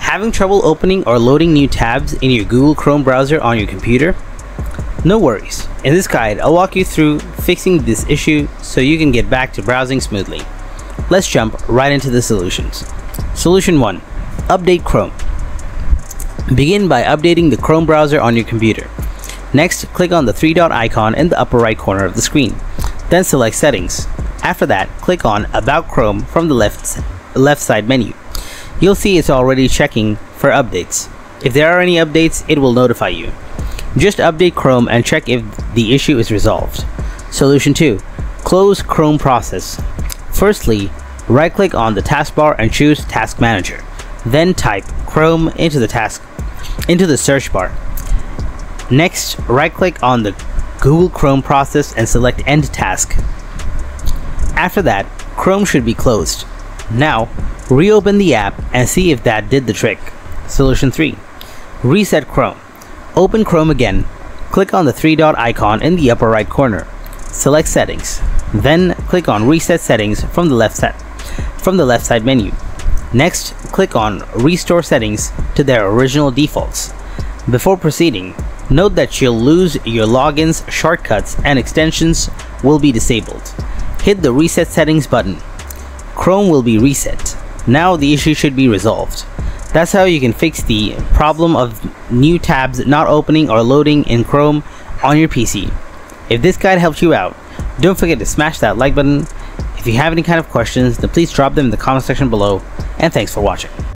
Having trouble opening or loading new tabs in your Google Chrome browser on your computer? No worries. In this guide, I'll walk you through fixing this issue so you can get back to browsing smoothly. Let's jump right into the solutions. Solution 1. Update Chrome. Begin by updating the Chrome browser on your computer. Next, click on the three-dot icon in the upper right corner of the screen. Then select Settings. After that, click on About Chrome from the left side menu. You'll see it's already checking for updates. If there are any updates, it will notify you. Just update Chrome and check if the issue is resolved. Solution 2. Close Chrome process. Firstly, right-click on the taskbar and choose Task Manager. Then type Chrome into the search bar. Next, right-click on the Google Chrome process and select End Task. After that, Chrome should be closed. Now, reopen the app and see if that did the trick. Solution 3. Reset Chrome. Open Chrome again. Click on the three-dot icon in the upper right corner. Select Settings. Then click on Reset Settings from the left side menu. Next, click on Restore Settings to their original defaults. Before proceeding, note that you'll lose your logins, shortcuts, and extensions will be disabled. Hit the Reset Settings button. Chrome will be reset. Now the issue should be resolved. That's how you can fix the problem of new tabs not opening or loading in Chrome on your PC. If this guide helped you out, don't forget to smash that like button. If you have any kind of questions, then please drop them in the comment section below, and thanks for watching.